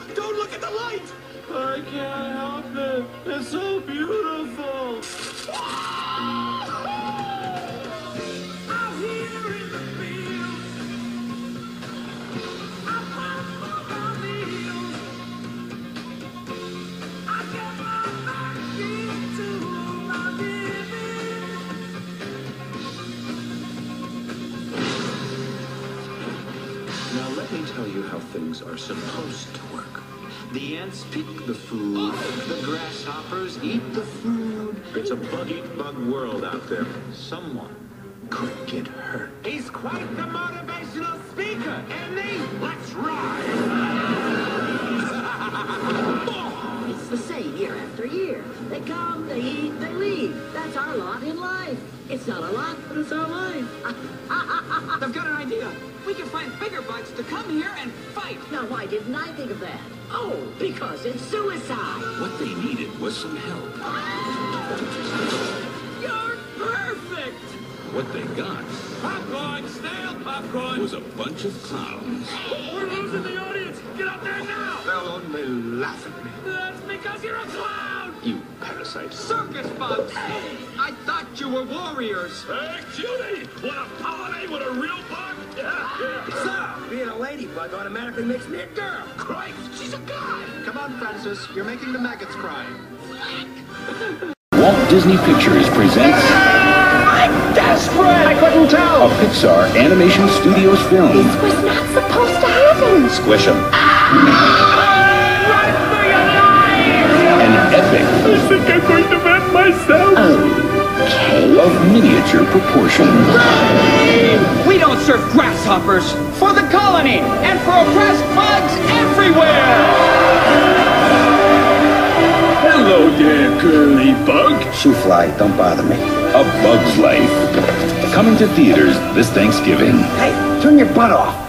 Don't look at the light! I can't help it. It's so beautiful. Out here in the fields, I find my meals. I get my back into my living. Now let me tell you how things are supposed to work. The ants pick the food, the grasshoppers eat the food. It's a bug-eat-bug world out there. Someone could get hurt. He's quite the motivational speaker, isn't he? Let's ride! It's the same year after year. They come, they eat, they leave. That's our lot in life. It's not a lot, but it's our life. I've got an idea. We can find bigger bugs to come here and fight. Now, why didn't I think of that? Oh, because it's suicide. What they needed was some help. You're perfect. What they got Popcorn, stale popcorn! was a bunch of clowns. We're losing the audience! Get up there now! They'll only laugh at me. That's because you're a clown! You parasite. Circus bugs. I thought you were warriors. Hey, Judy! Wanna pollinate with a real bug? So, being a ladybug automatically makes me a girl. Christ, she's a guy! Come on, Francis. You're making the maggots cry. Walt Disney Pictures presents I'm desperate! I couldn't tell! a Pixar Animation Studios film. This was not supposed to happen. Squish 'em. Run for your life! An epic I think I'm going to vent myself. Okay. of miniature proportions. We don't serve grasshoppers. For the colony and for oppressed bugs everywhere. Hello there, girly bug. Shoo fly, don't bother me. A Bug's Life. Coming to theaters this Thanksgiving. Hey, turn your butt off.